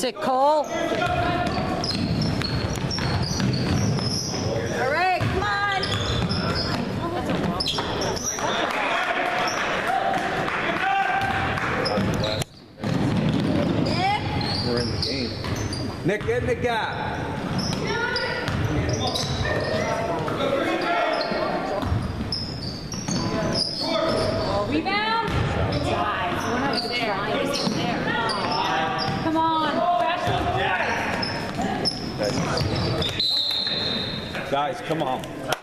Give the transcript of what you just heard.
it, Cole. All right, come on. We're in the game. Nick, get in the gap. Rebound. Come on. Guys, come on.